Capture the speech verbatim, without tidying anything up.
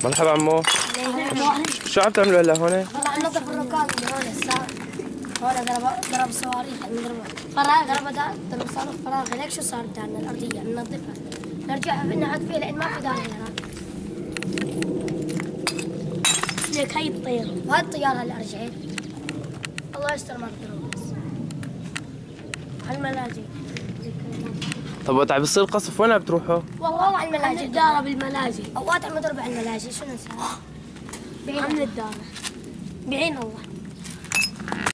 مرحبا عمو. شو عم تعملوا هلا هون؟ والله عم ننظف الركاب اللي هون الساعة. هون ضرب ضرب صواريخ عم يضربوا فراغ ضرب ضرب صاروخ فراغ هيك شو صار بدنا الأرضية ننظفها نرجعها نقعد فيها لأن ما في داعي هناك. ليك هي الطيارة وهاي الطيارة هلا رجعت. الله يستر ما تضرب بس. على الملاجئ. طب وقت عم بيصير قصف وين عم بتروحوا؟ والله على الملاجئ. نتدارى بالملاجئ. أوقات عم نضرب على الملاجئ شو نسوي؟ عم نتدارى. بعين الله.